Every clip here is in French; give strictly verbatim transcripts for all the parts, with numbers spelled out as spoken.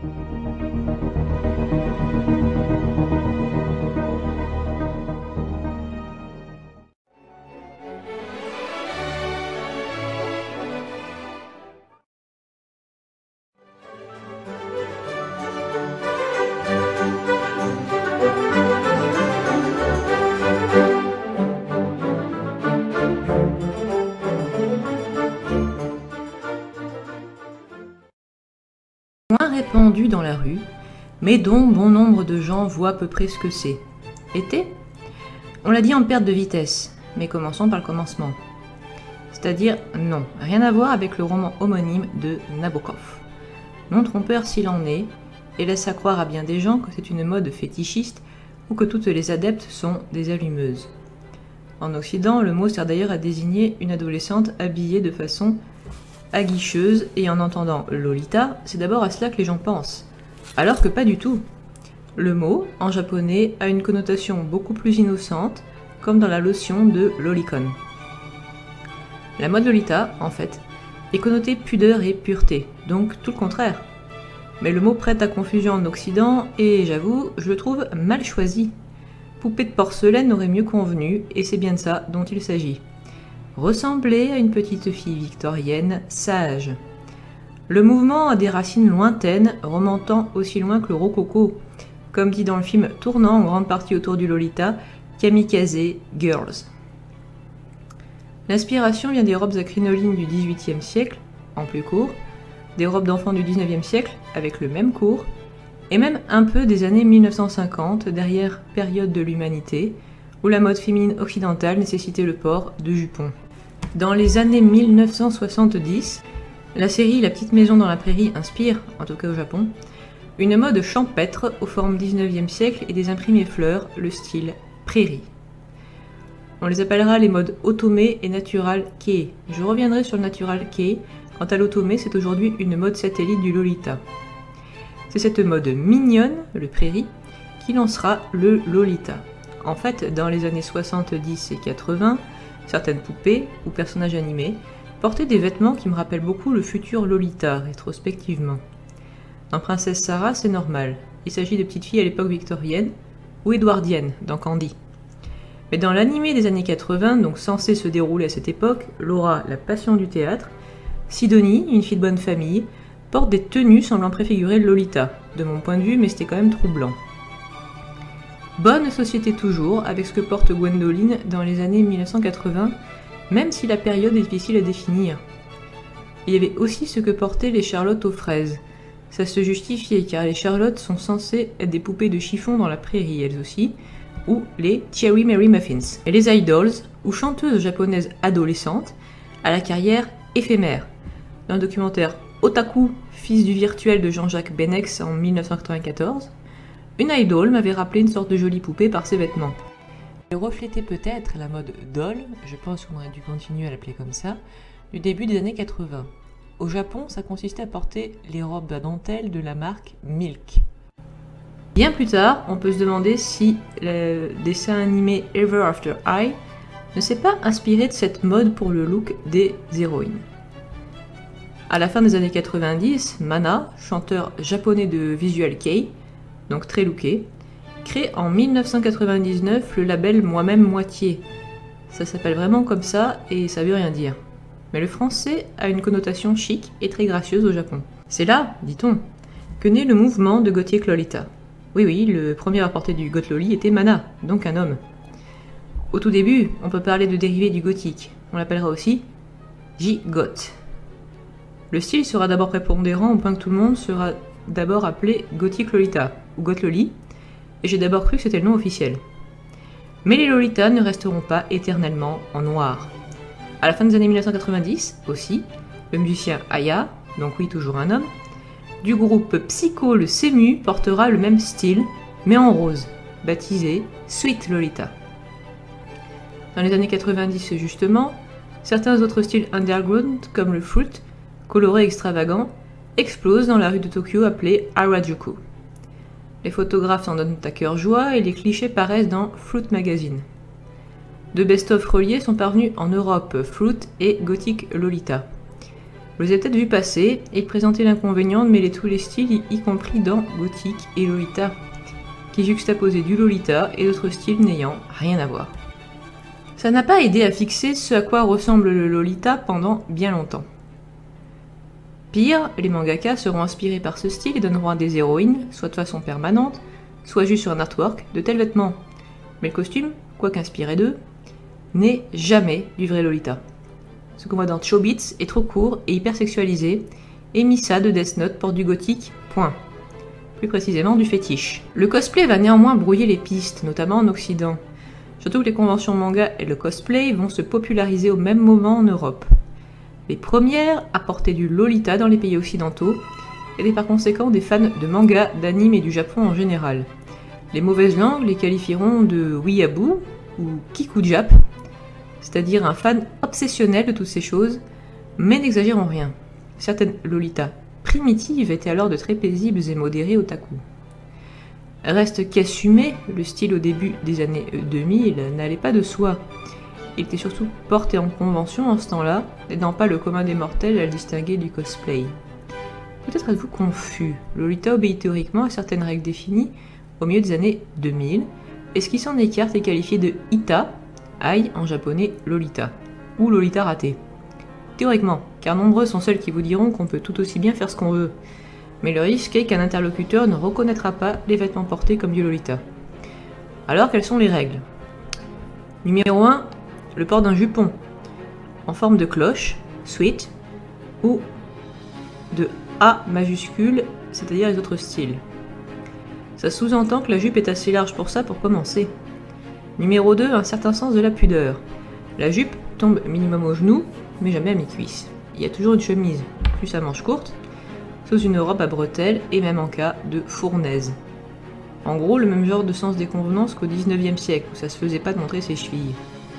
Moins répandu dans la rue, mais dont bon nombre de gens voient à peu près ce que c'est. Été ? On l'a dit en perte de vitesse, mais commençons par le commencement. C'est-à-dire, non, rien à voir avec le roman homonyme de Nabokov. Non trompeur s'il en est, et laisse à croire à bien des gens que c'est une mode fétichiste ou que toutes les adeptes sont des allumeuses. En Occident, le mot sert d'ailleurs à désigner une adolescente habillée de façon aguicheuse, et en entendant Lolita, c'est d'abord à cela que les gens pensent, alors que pas du tout. Le mot, en japonais, a une connotation beaucoup plus innocente, comme dans la lotion de lolicon. La mode Lolita, en fait, est connotée pudeur et pureté, donc tout le contraire. Mais le mot prête à confusion en Occident, et j'avoue, je le trouve mal choisi. Poupée de porcelaine aurait mieux convenu, et c'est bien de ça dont il s'agit. Ressembler à une petite fille victorienne sage. Le mouvement a des racines lointaines, remontant aussi loin que le rococo, comme dit dans le film tournant en grande partie autour du Lolita, Kamikaze Girls. L'inspiration vient des robes à crinoline du dix-huitième siècle, en plus court, des robes d'enfants du dix-neuvième siècle, avec le même court, et même un peu des années mille neuf cent cinquante, derrière période de l'humanité, où la mode féminine occidentale nécessitait le port de jupons. Dans les années mille neuf cent soixante-dix, la série La petite maison dans la prairie inspire, en tout cas au Japon, une mode champêtre aux formes dix-neuvième siècle et des imprimés fleurs, le style prairie. On les appellera les modes otome et natural kei. Je reviendrai sur le natural kei, quant à l'otome c'est aujourd'hui une mode satellite du Lolita. C'est cette mode mignonne, le prairie, qui lancera le Lolita. En fait, dans les années soixante-dix et quatre-vingts, certaines poupées ou personnages animés portaient des vêtements qui me rappellent beaucoup le futur Lolita, rétrospectivement. Dans Princesse Sarah, c'est normal. Il s'agit de petites filles à l'époque victorienne ou édouardienne, dans Candy. Mais dans l'animé des années quatre-vingts, donc censé se dérouler à cette époque, Laura, la passion du théâtre, Sidonie, une fille de bonne famille, porte des tenues semblant préfigurer Lolita, de mon point de vue, mais c'était quand même troublant. Bonne société toujours, avec ce que porte Gwendoline dans les années mille neuf cent quatre-vingts, même si la période est difficile à définir. Il y avait aussi ce que portaient les Charlottes aux fraises. Ça se justifiait car les Charlottes sont censées être des poupées de chiffon dans la prairie elles aussi, ou les Cherry Mary Muffins. Et les idols, ou chanteuses japonaises adolescentes, à la carrière éphémère. Dans le documentaire Otaku, fils du virtuel de Jean-Jacques Benex en mille neuf cent quatre-vingt-quatorze, une idol m'avait rappelé une sorte de jolie poupée par ses vêtements. Elle reflétait peut-être la mode doll, je pense qu'on aurait dû continuer à l'appeler comme ça, du début des années quatre-vingts. Au Japon, ça consistait à porter les robes à dentelle de la marque Milk. Bien plus tard, on peut se demander si le dessin animé Ever After High ne s'est pas inspiré de cette mode pour le look des héroïnes. À la fin des années quatre-vingt-dix, Mana, chanteur japonais de visual kei, donc très looké, crée en mille neuf cent quatre-vingt-dix-neuf le label Moi-même Moitié. Ça s'appelle vraiment comme ça et ça veut rien dire. Mais le français a une connotation chic et très gracieuse au Japon. C'est là, dit-on, que naît le mouvement de Gothic Lolita. Oui oui, le premier à porter du goth loli était Mana, donc un homme. Au tout début, on peut parler de dérivé du gothique, on l'appellera aussi J-Goth. Le style sera d'abord prépondérant au point que tout le monde sera d'abord appelé Gothic Lolita, ou Goth Loli, et j'ai d'abord cru que c'était le nom officiel. Mais les Lolitas ne resteront pas éternellement en noir. À la fin des années mille neuf cent quatre-vingt-dix, aussi, le musicien Aya, donc oui toujours un homme, du groupe Psycho le Cému portera le même style, mais en rose, baptisé Sweet Lolita. Dans les années quatre-vingt-dix justement, certains autres styles underground, comme le fruit, coloré extravagant, explosent dans la rue de Tokyo appelée Harajuku. Les photographes s'en donnent à cœur joie et les clichés paraissent dans Fruit Magazine. Deux best-of reliés sont parvenus en Europe, Fruit et Gothic Lolita. Vous les avez peut-être vu passer et présenter l'inconvénient de mêler tous les styles, y compris dans Gothique et Lolita, qui juxtaposaient du Lolita et d'autres styles n'ayant rien à voir. Ça n'a pas aidé à fixer ce à quoi ressemble le Lolita pendant bien longtemps. Pire, les mangakas seront inspirés par ce style et donneront à des héroïnes, soit de façon permanente, soit juste sur un artwork, de tels vêtements. Mais le costume, quoique inspiré d'eux, n'est jamais du vrai Lolita. Ce qu'on voit dans Chobits est trop court et hyper sexualisé, et Misa de Death Note porte du gothique, point. Plus précisément du fétiche. Le cosplay va néanmoins brouiller les pistes, notamment en Occident. Surtout que les conventions manga et le cosplay vont se populariser au même moment en Europe. Les premières à porter du Lolita dans les pays occidentaux, étaient par conséquent des fans de manga, d'anime et du Japon en général. Les mauvaises langues les qualifieront de weeaboo ou kikujap, c'est-à-dire un fan obsessionnel de toutes ces choses, mais n'exagérons rien. Certaines Lolita primitives étaient alors de très paisibles et modérés otaku. Reste qu'assumer le style au début des années deux mille n'allait pas de soi. Il était surtout porté en convention en ce temps-là, n'aidant pas le commun des mortels à le distinguer du cosplay. Peut-être êtes-vous confus, Lolita obéit théoriquement à certaines règles définies au milieu des années deux mille, et ce qui s'en écarte est qualifié de Ita, Ai en japonais Lolita, ou Lolita raté. Théoriquement, car nombreux sont celles qui vous diront qu'on peut tout aussi bien faire ce qu'on veut, mais le risque est qu'un interlocuteur ne reconnaîtra pas les vêtements portés comme du Lolita. Alors quelles sont les règles? Numéro un, le port d'un jupon, en forme de cloche, sweat, ou de A majuscule, c'est-à-dire les autres styles. Ça sous-entend que la jupe est assez large pour ça pour commencer. Numéro deux, un certain sens de la pudeur. La jupe tombe minimum au genou, mais jamais à mi-cuisse. Il y a toujours une chemise, plus à manches courtes, sous une robe à bretelles et même en cas de fournaise. En gros, le même genre de sens des convenances qu'au dix-neuvième siècle, où ça se faisait pas de montrer ses chevilles.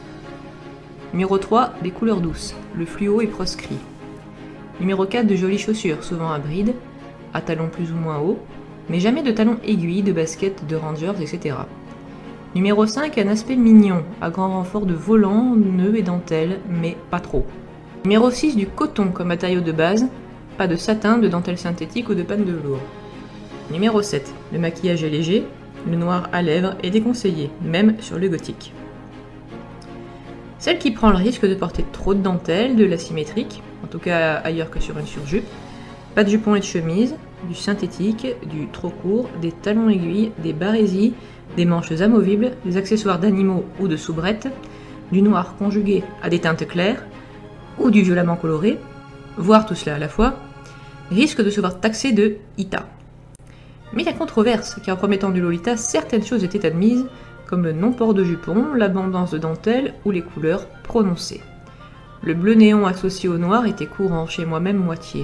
Numéro trois, des couleurs douces. Le fluo est proscrit. Numéro quatre, de jolies chaussures, souvent à brides, à talons plus ou moins hauts, mais jamais de talons aiguilles, de baskets, de rangers, et cetera. Numéro cinq, un aspect mignon, à grand renfort de volants, nœuds et dentelles, mais pas trop. Numéro six, du coton comme matériau de base, pas de satin, de dentelle synthétique ou de panne de velours. Numéro sept, le maquillage est léger, le noir à lèvres est déconseillé, même sur le gothique. Celle qui prend le risque de porter trop de dentelle, de l'asymétrique, en tout cas ailleurs que sur une surjupe, pas de jupon et de chemise, du synthétique, du trop court, des talons aiguilles, des barésies, des manches amovibles, des accessoires d'animaux ou de soubrettes, du noir conjugué à des teintes claires, ou du violemment coloré, voire tout cela à la fois, risque de se voir taxé de Ita. Mais il y a controverse, car en promettant du Lolita, certaines choses étaient admises, comme le non-port de jupon, l'abondance de dentelle ou les couleurs prononcées. Le bleu néon associé au noir était courant chez moi-même moitié.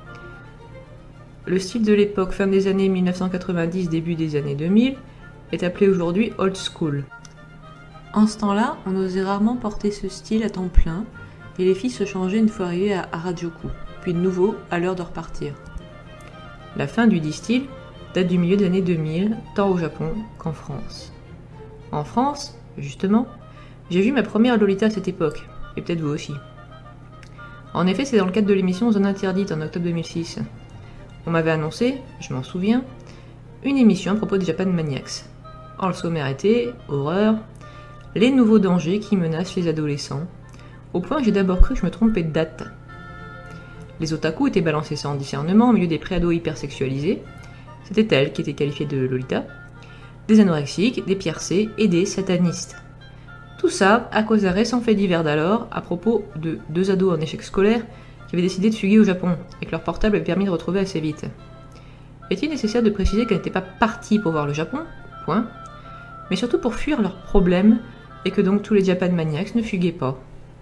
Le style de l'époque, fin des années mille neuf cent quatre-vingt-dix, début des années deux mille, est appelé aujourd'hui old school. En ce temps-là, on osait rarement porter ce style à temps plein, et les filles se changeaient une fois arrivées à Harajuku, puis de nouveau à l'heure de repartir. La fin du dit style date du milieu des années deux mille, tant au Japon qu'en France. En France, justement, j'ai vu ma première Lolita à cette époque, et peut-être vous aussi. En effet, c'est dans le cadre de l'émission Zone Interdite en octobre deux mille six. On m'avait annoncé, je m'en souviens, une émission à propos des Japan Maniacs. Or, le sommaire était horreur, les nouveaux dangers qui menacent les adolescents, au point que j'ai d'abord cru que je me trompais de date. Les otaku étaient balancés sans discernement au milieu des préados hypersexualisés, c'était elles qui étaient qualifiées de Lolita, des anorexiques, des piercés et des satanistes. Tout ça à cause d'un récent fait divers d'alors à propos de deux ados en échec scolaire qui avaient décidé de fuguer au Japon et que leur portable avait permis de retrouver assez vite. Est-il nécessaire de préciser qu'elles n'étaient pas parties pour voir le Japon, point, mais surtout pour fuir leurs problèmes et que donc tous les Japan Maniacs ne fuguaient pas.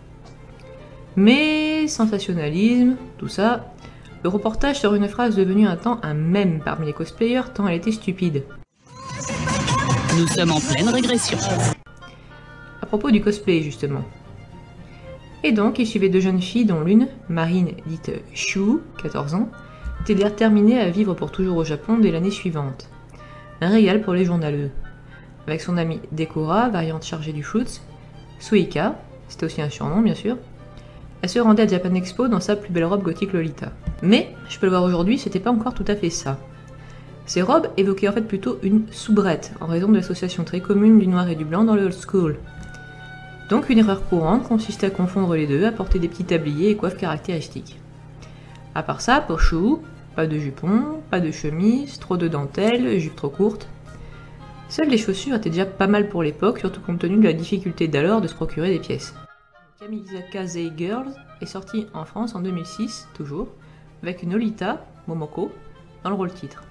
Mais sensationnalisme, tout ça, le reportage sur une phrase devenue un temps un mème parmi les cosplayers tant elle était stupide. Nous sommes en pleine régression. À propos du cosplay, justement. Et donc, il suivait deux jeunes filles dont l'une, Marine, dite Shu, quatorze ans, était déterminée à vivre pour toujours au Japon dès l'année suivante. Un régal pour les journaleux. Avec son amie Dekora, variante chargée du shoot, Suika, c'était aussi un surnom bien sûr, Elle se rendait à Japan Expo dans sa plus belle robe gothique Lolita. Mais, je peux le voir aujourd'hui, c'était pas encore tout à fait ça. Ces robes évoquaient en fait plutôt une soubrette, en raison de l'association très commune du noir et du blanc dans le old school. Donc une erreur courante consistait à confondre les deux, à porter des petits tabliers et coiffes caractéristiques. À part ça, pour chou, pas de jupon, pas de chemise, trop de dentelle, jupe trop courte. Seules les chaussures étaient déjà pas mal pour l'époque, surtout compte tenu de la difficulté d'alors de se procurer des pièces. Kamikaze Girls est sorti en France en deux mille six, toujours, avec une Lolita, Momoko, dans le rôle titre.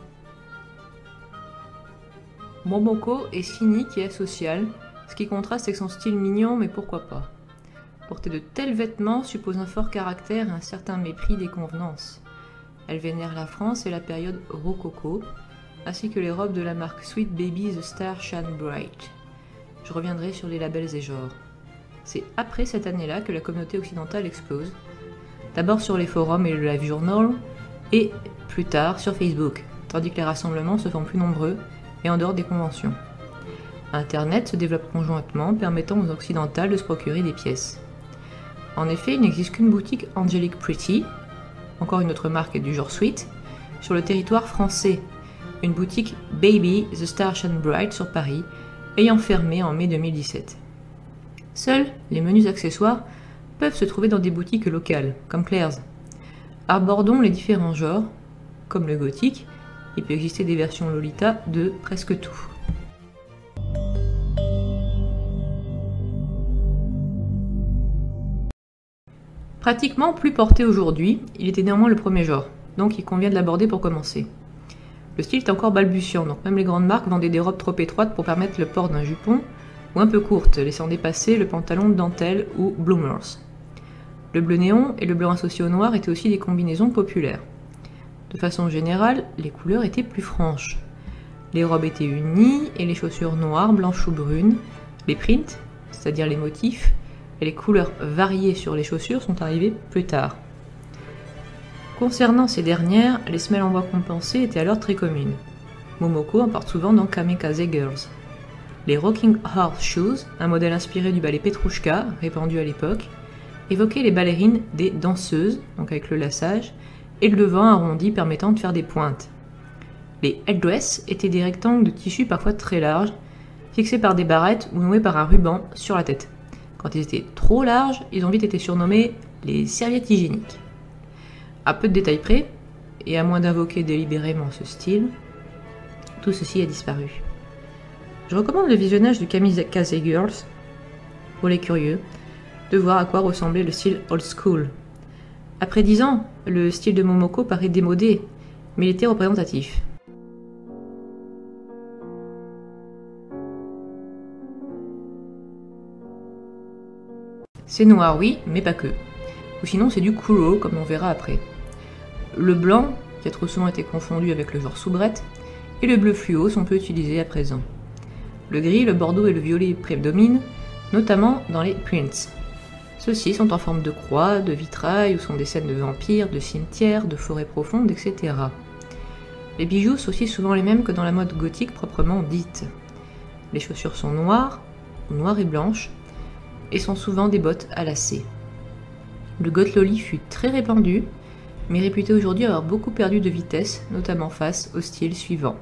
Momoko est cynique et asociale, ce qui contraste avec son style mignon, mais pourquoi pas. Porter de tels vêtements suppose un fort caractère et un certain mépris des convenances. Elle vénère la France et la période rococo, ainsi que les robes de la marque Sweet Baby The Star Shine Bright. Je reviendrai sur les labels et genres. C'est après cette année-là que la communauté occidentale explose, d'abord sur les forums et le live journal, et plus tard sur Facebook, tandis que les rassemblements se font plus nombreux et en dehors des conventions. Internet se développe conjointement, permettant aux occidentales de se procurer des pièces. En effet, il n'existe qu'une boutique Angelic Pretty, encore une autre marque du genre Sweet, sur le territoire français, une boutique Baby The Star Shine Bright sur Paris, ayant fermé en mai deux mille dix-sept. Seuls les menus accessoires peuvent se trouver dans des boutiques locales, comme Claire's. Abordons les différents genres, comme le gothique, il peut exister des versions Lolita de presque tout. Pratiquement plus porté aujourd'hui, il était néanmoins le premier genre, donc il convient de l'aborder pour commencer. Le style est encore balbutiant, donc même les grandes marques vendaient des robes trop étroites pour permettre le port d'un jupon, ou un peu courte, laissant dépasser le pantalon de dentelle ou bloomers. Le bleu néon et le blanc associé au noir étaient aussi des combinaisons populaires. De façon générale, les couleurs étaient plus franches. Les robes étaient unies et les chaussures noires, blanches ou brunes, les prints, c'est-à-dire les motifs, et les couleurs variées sur les chaussures sont arrivées plus tard. Concernant ces dernières, les semelles en bois compensées étaient alors très communes. Momoko en porte souvent dans Kamikaze Girls. Les Rocking Horse Shoes, un modèle inspiré du ballet Petrouchka, répandu à l'époque, évoquaient les ballerines des danseuses, donc avec le lassage, et le devant arrondi permettant de faire des pointes. Les headdress étaient des rectangles de tissu parfois très larges, fixés par des barrettes ou noués par un ruban sur la tête. Quand ils étaient trop larges, ils ont vite été surnommés les serviettes hygiéniques. À peu de détails près, et à moins d'invoquer délibérément ce style, tout ceci a disparu. Je recommande le visionnage du Kamikaze Girls, pour les curieux, de voir à quoi ressemblait le style old school. Après dix ans, le style de Momoko paraît démodé, mais il était représentatif. C'est noir, oui, mais pas que. Ou sinon c'est du kuro, comme on verra après. Le blanc, qui a trop souvent été confondu avec le genre soubrette, et le bleu fluo sont peu utilisés à présent. Le gris, le bordeaux et le violet prédominent, notamment dans les prints. Ceux-ci sont en forme de croix, de vitrail, ou sont des scènes de vampires, de cimetières, de forêts profondes, et cetera. Les bijoux sont aussi souvent les mêmes que dans la mode gothique proprement dite. Les chaussures sont noires, ou noires et blanches, et sont souvent des bottes à lacets. Le goth loli fut très répandu, mais réputé aujourd'hui avoir beaucoup perdu de vitesse, notamment face au style suivant.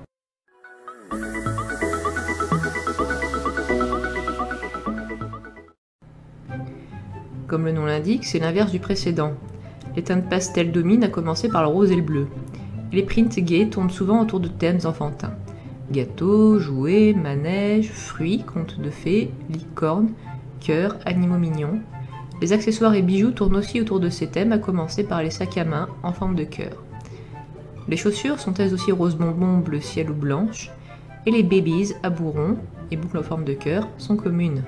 Comme le nom l'indique, c'est l'inverse du précédent. Les teintes pastel dominent, à commencer par le rose et le bleu. Et les prints gays tournent souvent autour de thèmes enfantins. Gâteaux, jouets, manèges, fruits, contes de fées, licornes, cœurs, animaux mignons. Les accessoires et bijoux tournent aussi autour de ces thèmes, à commencer par les sacs à main en forme de cœur. Les chaussures sont elles aussi rose bonbon, bleu ciel ou blanches, et les babies à bourron et boucles en forme de cœur sont communes.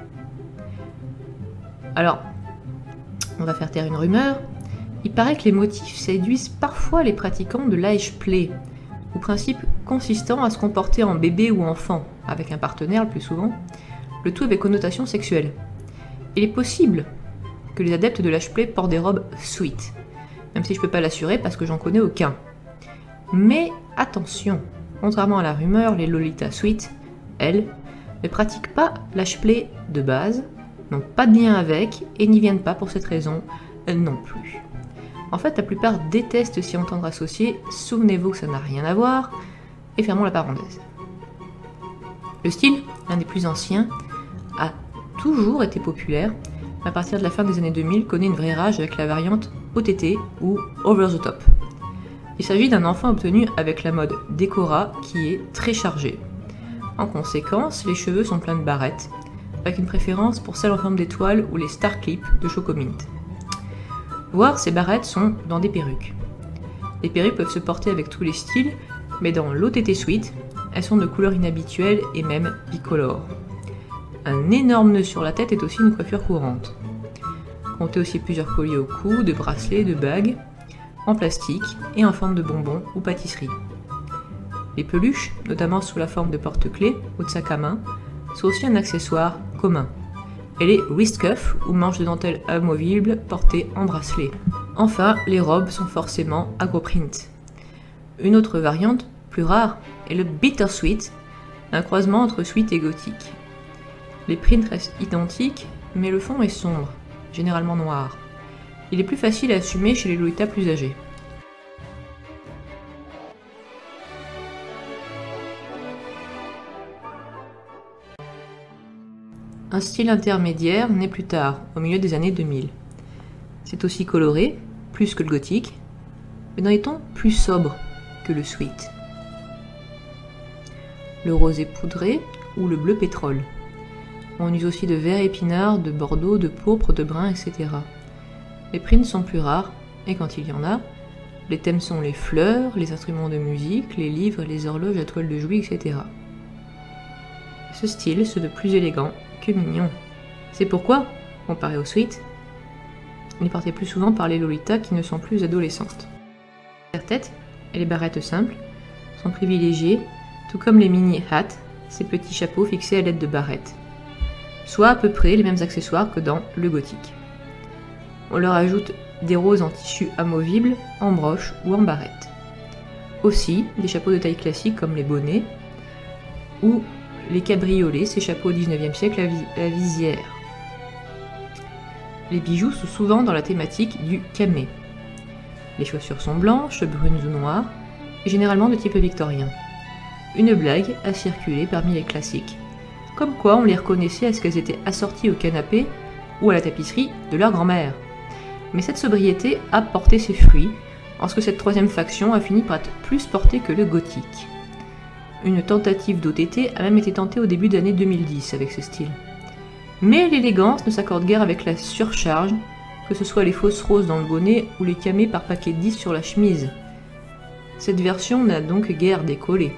Alors, on va faire taire une rumeur. Il paraît que les motifs séduisent parfois les pratiquants de l'age play, ou principe consistant à se comporter en bébé ou enfant, avec un partenaire le plus souvent, le tout avec connotation sexuelle. Il est possible que les adeptes de l'âge play portent des robes sweet, même si je ne peux pas l'assurer parce que j'en connais aucun. Mais attention, contrairement à la rumeur, les Lolita sweet, elles, ne pratiquent pas l'âge play de base, n'ont pas de lien avec et n'y viennent pas pour cette raison euh, non plus. En fait, la plupart détestent s'y entendre associer, souvenez-vous que ça n'a rien à voir, et fermons la parenthèse. Le style, l'un des plus anciens, a toujours été populaire, mais à partir de la fin des années deux mille, connaît une vraie rage avec la variante O T T ou Over the Top. Il s'agit d'un enfant obtenu avec la mode Decora qui est très chargée. En conséquence, les cheveux sont pleins de barrettes, avec une préférence pour celles en forme d'étoile ou les Star Clips de Chocomint. Voire ces barrettes sont dans des perruques. Les perruques peuvent se porter avec tous les styles, mais dans l'O T T Suite, elles sont de couleurs inhabituelles et même bicolores. Un énorme nœud sur la tête est aussi une coiffure courante. Comptez aussi plusieurs colliers au cou, de bracelets, de bagues, en plastique et en forme de bonbons ou pâtisserie. Les peluches, notamment sous la forme de porte-clés ou de sac à main, sont aussi un accessoire commun. Et les wrist cuffs ou manches de dentelle amovibles portées en bracelet. Enfin, les robes sont forcément agroprint. Une autre variante, plus rare, est le bittersweet, un croisement entre sweet et gothique. Les prints restent identiques, mais le fond est sombre, généralement noir. Il est plus facile à assumer chez les Lolitas plus âgés. Un style intermédiaire naît plus tard, au milieu des années deux mille. C'est aussi coloré, plus que le gothique, mais dans des tons plus sobres que le sweet. Le rosé poudré ou le bleu pétrole. On use aussi de vert épinard, de bordeaux, de pourpre, de brun, et cetera. Les prints sont plus rares, et quand il y en a, les thèmes sont les fleurs, les instruments de musique, les livres, les horloges à toile de Jouy, et cetera. Ce style se veut plus élégant que mignon. C'est pourquoi, comparé au sweet, il est porté plus souvent par les Lolitas qui ne sont plus adolescentes. La tête et les barrettes simples sont privilégiées, tout comme les mini hats, ces petits chapeaux fixés à l'aide de barrettes, soit à peu près les mêmes accessoires que dans le gothique. On leur ajoute des roses en tissu amovible, en broche ou en barrette. Aussi des chapeaux de taille classique comme les bonnets ou les cabriolets, ces chapeaux au dix-neuvième siècle à, vis à visière. Les bijoux sont souvent dans la thématique du camé. Les chaussures sont blanches, brunes ou noires, et généralement de type victorien. Une blague a circulé parmi les classiques, comme quoi on les reconnaissait à ce qu'elles étaient assorties au canapé ou à la tapisserie de leur grand-mère. Mais cette sobriété a porté ses fruits, en ce que cette troisième faction a fini par être plus portée que le gothique. Une tentative d'O T T a même été tentée au début des années deux mille dix avec ce style. Mais l'élégance ne s'accorde guère avec la surcharge, que ce soit les fausses roses dans le bonnet ou les camés par paquet de dix sur la chemise. Cette version n'a donc guère décollé.